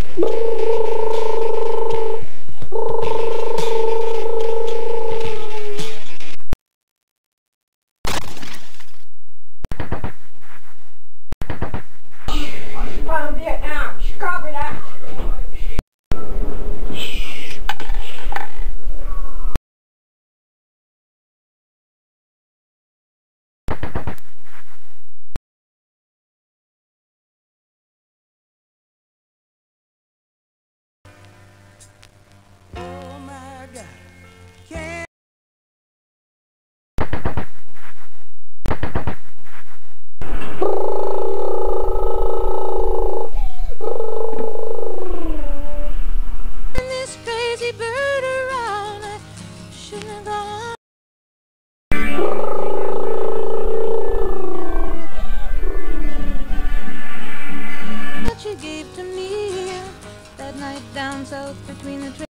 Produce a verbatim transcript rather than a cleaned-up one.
From Vietnam, copy that. Oh my God. Can't this crazy bird around. I shouldn't have gone. That you gave to me that night down south between the